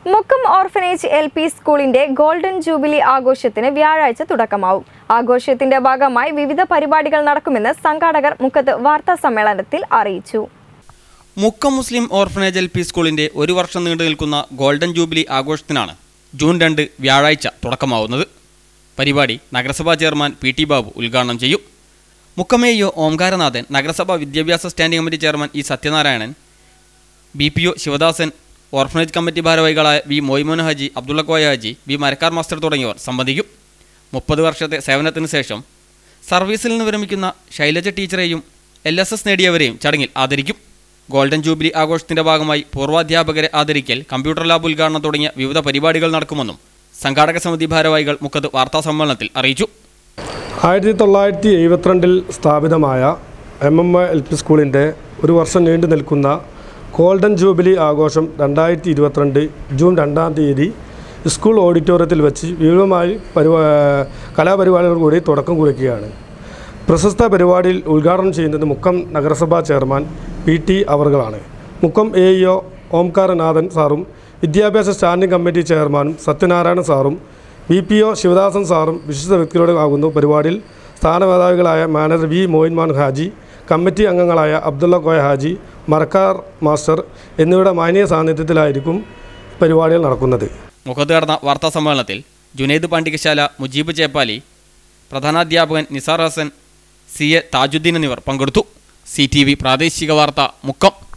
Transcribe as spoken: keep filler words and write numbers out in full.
Mukkam orphanage LP സ്കൂളിന്റെ golden jubilee ആഘോഷത്തിന് വ്യാഴാഴ്ച തുടക്കമാവും. ആഘോഷത്തിന്റെ ഭാഗമായി വിവിധ പരിപാടികൾ നടക്കുമെന്ന് സംഘാടകർ മുക്കത്ത് വാർത്താ സമ്മേളനത്തിൽ അറിയിച്ചു. മുക്കം മുസ്ലിം ഓർഫനേജ് എൽ.പി സ്കൂളിന്റെ ഒരു വർഷം നീണ്ടു നിൽക്കുന്ന ഗോൾഡൻ ജൂബിലി ആഘോഷത്തിനാണ് ജൂൺ രണ്ട് വ്യാഴാഴ്ച തുടക്കമാവുന്നത്. പരിപാടി നഗരസഭാ ചെയർമാൻ പി ടി ബാബു ഉദ്ഘാടനം ചെയ്യും. Mukkam A E O Omkaranathan, നഗരസഭാ വിദ്യാഭ്യാസ standing committee chairman E Sathyanarayanan, B P O Sivadasan, orphanage committee ഭാരവാഹികളായ V Moymon Haji, Abdulla Koya Haji, V Marakkar master തുടങ്ങിയവർ സംബന്ധിക്കും. മുപ്പത് വർഷത്തെ സേവനത്തിന് ശേഷം സർവീസിൽ നിന്ന് വിരമിക്കുന്ന ശൈലജ ടീച്ചറെയും എൽ എസ് എസ് നേടിയവരെയും ചടങ്ങിൽ ആദരിക്കും. ഗോൾഡൻ ജൂബിലി ആഘോഷത്തിന്റെ ഭാഗമായി പൂർവാധ്യാപകരെ ആദരിക്കൽ, കമ്പ്യൂട്ടർ ലാബ് ഉദ്ഘാടനം തുടങ്ങിയ വിവിധ പരിപാടികൾ നടക്കുമെന്നും സംഘാടക സമിതി ഭാരവാഹികൾ മുക്കത്ത് വാർത്താ സമ്മേളനത്തിൽ അറിയിച്ചു. ആയിരത്തി തൊള്ളായിരത്തി എഴുപത്തിരണ്ടിൽ സ്ഥാപിതമായ എം എം എൽ പി സ്കൂളിൻ്റെ ഒരു വർഷം നീണ്ടു നിൽക്കുന്ന ഗോൾഡൻ ജൂബിലി ആഘോഷം രണ്ടായിരത്തി ഇരുപത്തിരണ്ട് ജൂൺ രണ്ടാം തീയതി സ്കൂൾ ഓഡിറ്റോറിയത്തിൽ വെച്ച് വിപുലമായി പരിപാ കലാപരിപാടികൾ കൂടി തുടക്കം കുറിക്കുകയാണ്. പ്രശസ്ത പരിപാടിയിൽ ഉദ്ഘാടനം ചെയ്യുന്നത് മുക്കം നഗരസഭാ ചെയർമാൻ പി ടി അവർകളാണ്. Mukkam A E O Omkaranathan സാറും വിദ്യാഭ്യാസ സ്റ്റാൻഡിംഗ് കമ്മിറ്റി ചെയർമാനും സത്യനാരായണൻ സാറും ബി പി ഒ ശിവദാസൻ സാറും വിശിഷ്ട വ്യക്തികളുടെ ആകുന്നു. പരിപാടിയിൽ സ്ഥാനമേധാവികളായ manager V Moyinman Haji, committee അംഗങ്ങളായ അബ്ദുള്ള കോയ ഹാജി, മരക്കാർ മാസ്റ്റർ എന്നിവരുടെ മാന്യ സാന്നിധ്യത്തിലായിരിക്കും പരിപാടികൾ നടക്കുന്നത്. മുഖത്ത് നടന്ന വാർത്താ സമ്മേളനത്തിൽ ജുനൈദ് പാണ്ഡികശാല, മുജീബ് ചേപ്പാലി, പ്രധാനാധ്യാപകൻ നിസാർ ഹസൻ, സി എ താജുദ്ദീൻ എന്നിവർ പങ്കെടുത്തു. സി ടി വി പ്രാദേശിക വാർത്ത മുക്കം.